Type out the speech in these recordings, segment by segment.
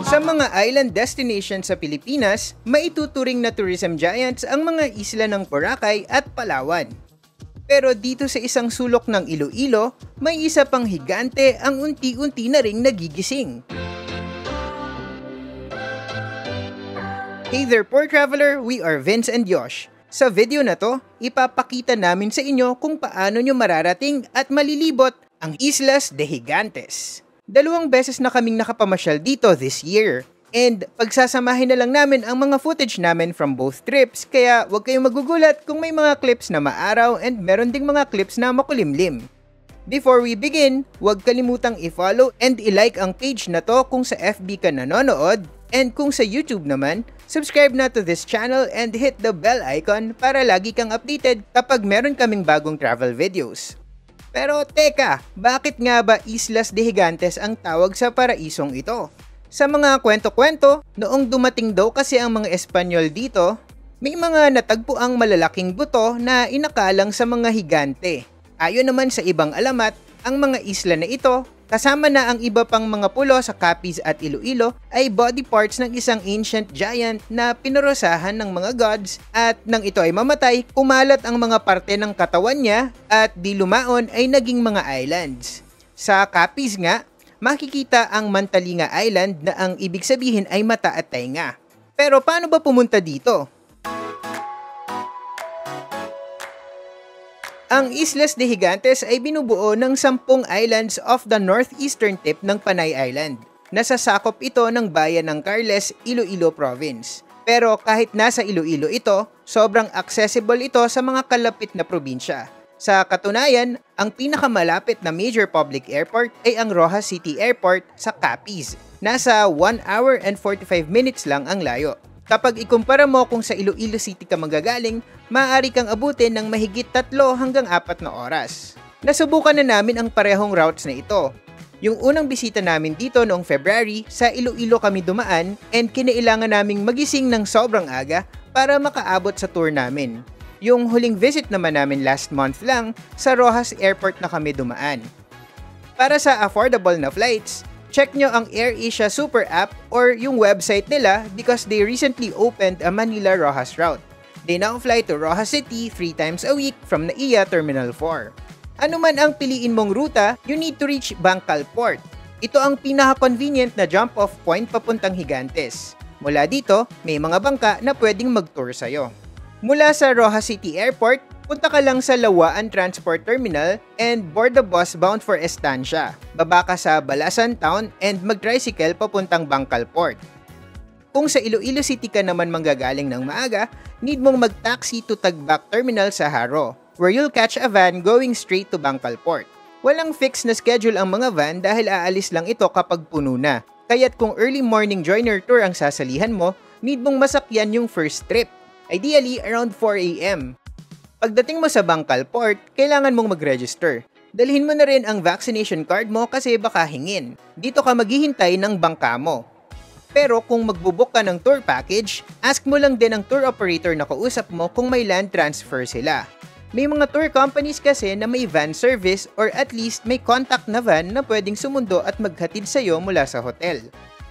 Sa mga island destinations sa Pilipinas, maituturing na tourism giants ang mga isla ng Boracay at Palawan. Pero dito sa isang sulok ng Iloilo, may isa pang higante ang unti-unti na ring nagigising. Hey there, poor traveler! We are Vince and Yosh. Sa video na to, ipapakita namin sa inyo kung paano nyo mararating at malilibot ang Islas de Gigantes. 2 beses na kaming nakapamasyal dito this year. And pagsasamahin na lang namin ang mga footage namin from both trips, kaya huwag kayong magugulat kung may mga clips na maaraw and meron ding mga clips na makulimlim. Before we begin, huwag kalimutang i-follow and i-like ang page na to kung sa FB ka nanonood, and kung sa YouTube naman, subscribe na to this channel and hit the bell icon para lagi kang updated kapag meron kaming bagong travel videos. Pero teka, bakit nga ba Islas de Gigantes ang tawag sa paraisong ito? Sa mga kwento-kwento, noong dumating daw kasi ang mga Espanyol dito, may mga natagpuang malalaking buto na inakalang sa mga higante. Ayon naman sa ibang alamat, ang mga isla na ito, kasama na ang iba pang mga pulo sa Capiz at Iloilo, ay body parts ng isang ancient giant na pinarusahan ng mga gods, at nang ito ay mamatay, kumalat ang mga parte ng katawan niya at di lumaon ay naging mga islands. Sa Capiz nga, makikita ang Mantalinga Island na ang ibig sabihin ay mata at tainga. Pero paano ba pumunta dito? Ang Islas de Gigantes ay binubuo ng 10 islands off the northeastern tip ng Panay Island. Nasasakop ito ng bayan ng Carles, Iloilo Province. Pero kahit nasa Iloilo ito, sobrang accessible ito sa mga kalapit na probinsya. Sa katunayan, ang pinakamalapit na major public airport ay ang Roxas City Airport sa Capiz. Nasa 1 hour and 45 minutes lang ang layo. Kapag ikumpara mo kung sa Iloilo City ka manggagaling, maaari kang abutin ng mahigit 3 hanggang 4 na oras. Nasubukan na namin ang parehong routes na ito. Yung unang bisita namin dito noong February, sa Iloilo kami dumaan and kinailangan naming magising ng sobrang aga para makaabot sa tour namin. Yung huling visit naman namin last month lang, sa Roxas Airport na kami dumaan. Para sa affordable na flights, check nyo ang AirAsia Super App or yung website nila because they recently opened a Manila Roxas route. They now fly to Roxas City 3 times a week from NAIA Terminal 4. Ano man ang piliin mong ruta, you need to reach Bancal Port. Ito ang pinaka-convenient na jump-off point papuntang Gigantes. Mula dito, may mga bangka na pwedeng mag-tour sa'yo. Mula sa Roxas City Airport, punta ka lang sa Lawaan Transport Terminal and board the bus bound for Estancia. Baba ka sa Balasan Town and mag-tricycle papuntang Bancal Port. Kung sa Iloilo City ka naman manggagaling ng maaga, need mong mag-taxi to Tagbac Terminal sa Haro, where you'll catch a van going straight to Bancal Port. Walang fixed na schedule ang mga van dahil aalis lang ito kapag puno na. Kaya't kung early morning joiner tour ang sasalihan mo, need mong masakyan yung first trip. Ideally, around 4 AM. Pagdating mo sa Bancal Port, kailangan mong mag-register. Dalhin mo na rin ang vaccination card mo kasi baka hingin. Dito ka maghihintay ng bangka mo. Pero kung magbubook ka ng tour package, ask mo lang din ang tour operator na kausap mo kung may land transfer sila. May mga tour companies kasi na may van service or at least may contact na van na pwedeng sumundo at maghatid sa'yo mula sa hotel.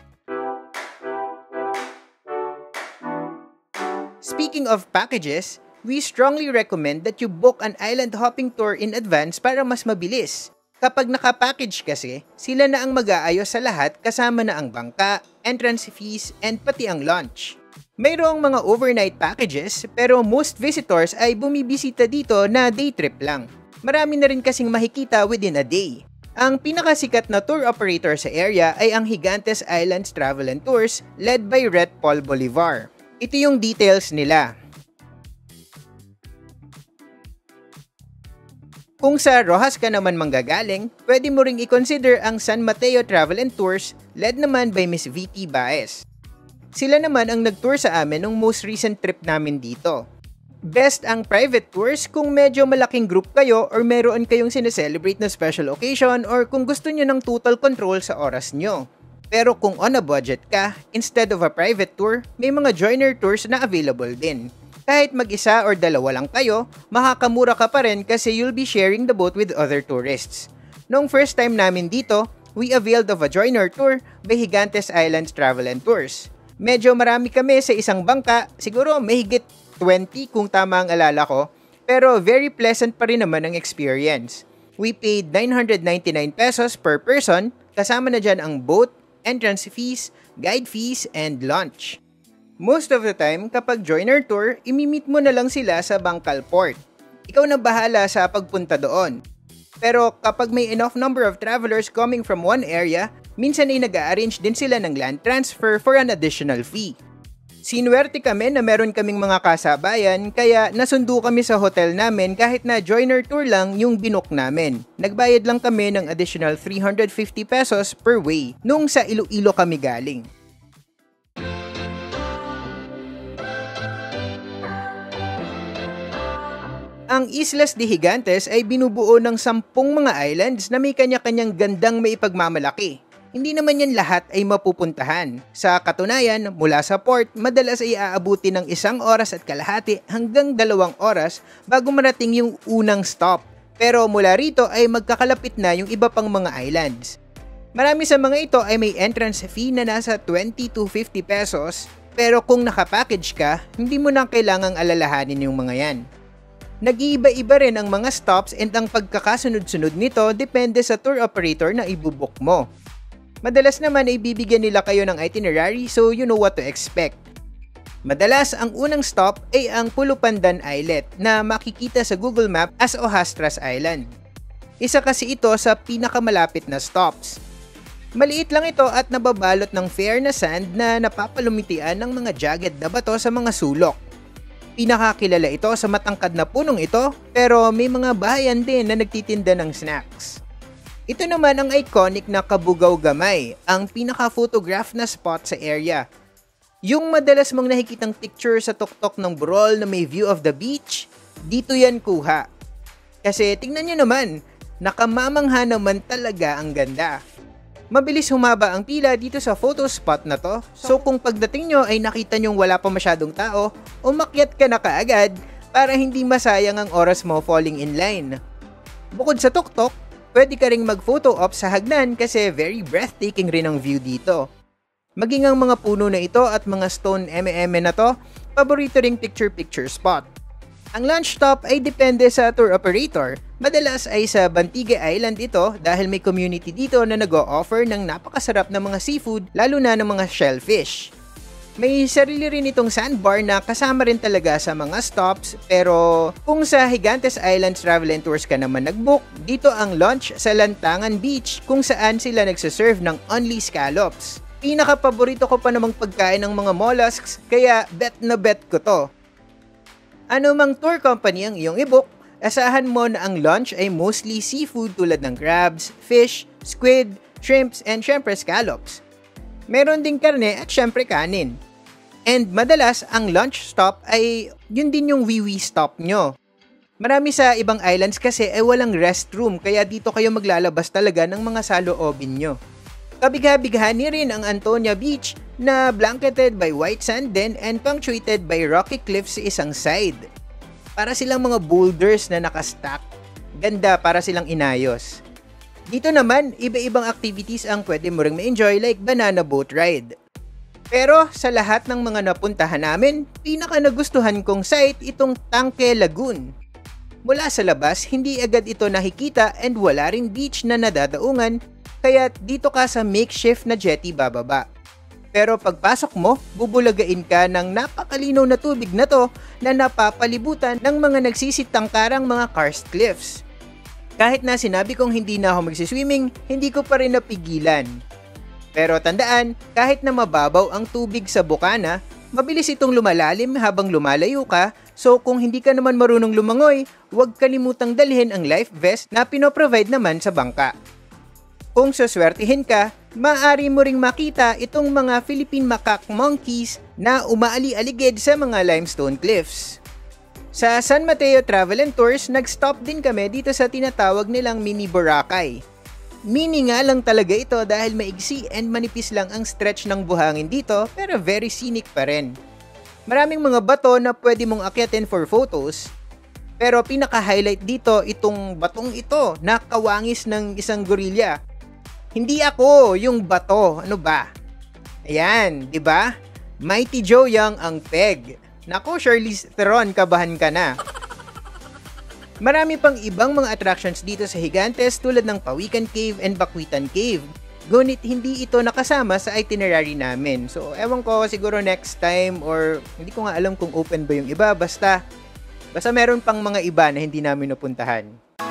Speaking of packages, we strongly recommend that you book an island hopping tour in advance para mas mabilis. Kapag naka-package kasi, sila na ang mag-aayos sa lahat kasama na ang bangka, entrance fees, and pati ang lunch. Mayroong mga overnight packages pero most visitors ay bumibisita dito na day trip lang. Marami na rin kasing makikita within a day. Ang pinakasikat na tour operator sa area ay ang Gigantes Islands Travel and Tours led by Ret Paul Bolivar. Ito yung details nila. Kung sa Roxas ka naman manggagaling, pwede mo ring i-consider ang San Mateo Travel and Tours led naman by Miss VT Baez. Sila naman ang nag-tour sa amin nung most recent trip namin dito. Best ang private tours kung medyo malaking group kayo or meron kayong sineselebrate na special occasion or kung gusto nyo ng total control sa oras nyo. Pero kung on a budget ka, instead of a private tour, may mga joiner tours na available din. Kahit mag-isa or dalawa lang kayo, makakamura ka pa rin kasi you'll be sharing the boat with other tourists. Noong first time namin dito, we availed of a joiner tour by Gigantes Islands Travel and Tours. Medyo marami kami sa isang bangka, siguro mahigit 20 kung tama ang alala ko, pero very pleasant pa rin naman ang experience. We paid 999 pesos per person, kasama na dyan ang boat, entrance fees, guide fees, and lunch. Most of the time, kapag joiner tour, imimit mo na lang sila sa Bangkal Port. Ikaw na bahala sa pagpunta doon. Pero kapag may enough number of travelers coming from one area, minsan ay nag-a-arrange din sila ng land transfer for an additional fee. Sinuwerte kami na meron kaming mga kasabayan kaya nasundo kami sa hotel namin kahit na joiner tour lang yung binook namin. Nagbayad lang kami ng additional 350 pesos per way nung sa Iloilo kami galing. Ang Islas de Gigantes ay binubuo ng 10 mga islands na may kanya-kanyang gandang maipagmamalaki. Hindi naman yan lahat ay mapupuntahan. Sa katunayan, mula sa port, madalas ay aabuti ng 1 oras at kalahati hanggang 2 oras bago marating yung unang stop. Pero mula rito ay magkakalapit na yung iba pang mga islands. Marami sa mga ito ay may entrance fee na nasa 20 to 50 pesos, pero kung nakapackage ka, hindi mo na kailangang alalahanin yung mga yan. Nag-iiba-iba rin ang mga stops and ang pagkakasunod-sunod nito depende sa tour operator na ibubuk mo. Madalas naman ay bibigyan nila kayo ng itinerary so you know what to expect. Madalas ang unang stop ay ang Pulupandan Islet na makikita sa Google Map as Ojastras Island. Isa kasi ito sa pinakamalapit na stops. Maliit lang ito at nababalot ng fair na sand na napapalumitian ng mga jagged na bato sa mga sulok. Pinakakilala ito sa matangkad na punong ito pero may mga bahayan din na nagtitinda ng snacks. Ito naman ang iconic na Kabugaw Gamay, ang pinaka-photograph na spot sa area. Yung madalas mong nakikitang picture sa tuktok ng burol na may view of the beach, dito yan kuha. Kasi tingnan nyo naman, nakamamangha naman talaga ang ganda. Mabilis humaba ang pila dito sa photo spot na to, so kung pagdating nyo ay nakita nyong wala pa masyadong tao, umakyat ka na kaagad para hindi masayang ang oras mo falling in line. Bukod sa tuktok, pwede ka ring mag-photo op sa hagdan kasi very breathtaking rin ang view dito. Maging ang mga puno na ito at mga stone na to, paborito ring picture-picture spot. Ang lunch stop ay depende sa tour operator. Madalas ay sa Bantigue Island ito dahil may community dito na nag-o-offer ng napakasarap na mga seafood lalo na ng mga shellfish. May sarili rin itong sandbar na kasama rin talaga sa mga stops pero kung sa Gigantes Islands Travel and Tours ka naman nag-book, dito ang lunch sa Lantangan Beach kung saan sila nagsaserve ng only scallops. Pinaka-paborito ko pa namang pagkain ng mga mollusks kaya bet na bet ko to. Ano mang tour company ang iyong i-book, asahan mo na ang lunch ay mostly seafood tulad ng crabs, fish, squid, shrimps, and syempre scallops. Meron ding karne at syempre kanin. And madalas, ang lunch stop ay yun din yung wiwi stop nyo. Marami sa ibang islands kasi ay walang restroom kaya dito kayo maglalabas talaga ng mga saloobin nyo. Kabigha-bighani rin ang Antonia Beach na blanketed by white sand din and punctuated by rocky cliffs sa isang side. Para silang mga boulders na nakastack. Ganda para silang inayos. Dito naman, iba-ibang activities ang pwede mo ring ma-enjoy like banana boat ride. Pero sa lahat ng mga napuntahan namin, pinaka nagustuhan kong site itong Tangke Lagoon. Mula sa labas, hindi agad ito nakikita and wala ring beach na nadadaungan, kaya dito ka sa makeshift na jetty bababa. Pero pagpasok mo, bubulagain ka ng napakalinaw na tubig na to na napapalibutan ng mga nagsisitangkarang mga karst cliffs. Kahit na sinabi kong hindi na ako magsiswimming, hindi ko pa rin napigilan. Pero tandaan, kahit na mababaw ang tubig sa bukana, mabilis itong lumalalim habang lumalayo ka, so kung hindi ka naman marunong lumangoy, huwag kalimutang dalhin ang life vest na pinoprovide naman sa bangka. Kung suswertihin ka, maaari mo ring makita itong mga Philippine macaque monkeys na umaali-aligid sa mga limestone cliffs. Sa San Mateo Travel and Tours, nag-stop din kami dito sa tinatawag nilang Mini Boracay. Mini nga lang talaga ito dahil maigsi and manipis lang ang stretch ng buhangin dito pero very scenic pa rin. Maraming mga bato na pwede mong akyatin for photos. Pero pinaka-highlight dito itong batong ito na kawangis ng isang gorilla. Hindi ako, yung bato. Ano ba? Ayan, di ba? Mighty Joe Young ang peg. Naku, Charlize Theron, kabahan ka na. Marami pang ibang mga attractions dito sa Gigantes tulad ng Pawikan Cave and Bakwitan Cave. Ngunit hindi ito nakasama sa itinerary namin. So, ewan ko, siguro next time or hindi ko nga alam kung open ba yung iba. Basta meron pang mga iba na hindi namin napuntahan.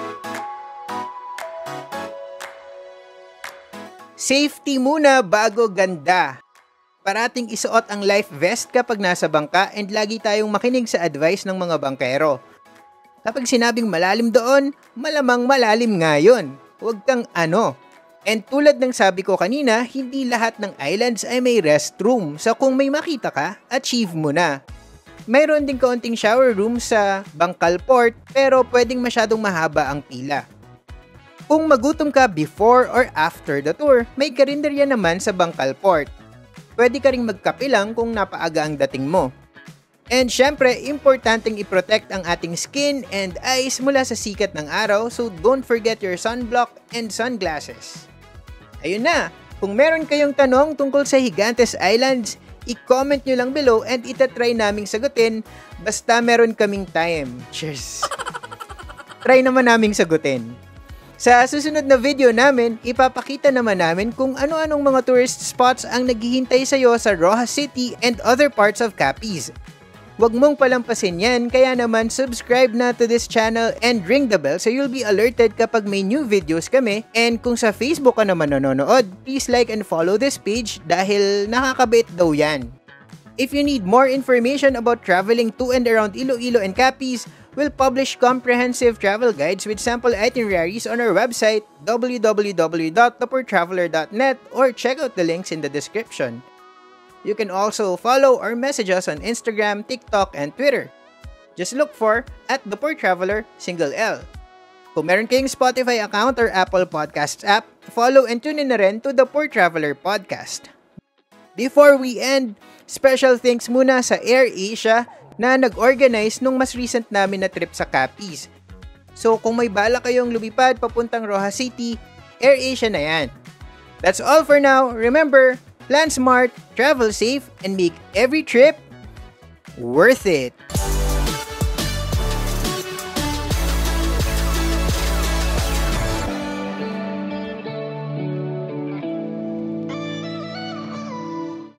Safety muna bago ganda. Parating isuot ang life vest kapag nasa bangka and lagi tayong makinig sa advice ng mga bangkero. Kapag sinabing malalim doon, malamang malalim nga yun. Huwag kang ano. And tulad ng sabi ko kanina, hindi lahat ng islands ay may restroom. So kung may makita ka, achieve mo na. Mayroon din kaunting shower room sa Bangkal Port pero pwedeng masyadong mahaba ang pila. Kung magutom ka before or after the tour, may karinderya naman sa Bangkal Port. Pwede ka ring magkape lang kung napaaga ang dating mo. And syempre, importanteng i-protect ang ating skin and eyes mula sa sikat ng araw, so don't forget your sunblock and sunglasses. Ayun na, kung meron kayong tanong tungkol sa Gigantes Islands, i-comment nyo lang below and itatry naming sagutin basta meron kaming time. Cheers! Try naman naming sagutin. Sa susunod na video namin, ipapakita naman namin kung ano-anong mga tourist spots ang naghihintay sa'yo sa Roxas City and other parts of Capiz. Huwag mong palampasin yan, kaya naman subscribe na to this channel and ring the bell so you'll be alerted kapag may new videos kami. And kung sa Facebook ka naman nanonood, please like and follow this page dahil nakakabait daw yan. If you need more information about traveling to and around Iloilo and Capiz, we'll publish comprehensive travel guides with sample itineraries on our website www.thepoortraveler.net or check out the links in the description. You can also follow or message us on Instagram, TikTok, and Twitter. Just look for @thepoortraveler, single L. Kung meron kayong Spotify account or Apple Podcasts app, follow and tune in na rin to the Poor Traveler Podcast. Before we end, special thanks muna sa AirAsia na nag-organize nung mas recent namin na trip sa Capiz. So kung may bala kayong lumipad papuntang Roxas City, AirAsia na yan. That's all for now. Remember, plan smart, travel safe, and make every trip worth it.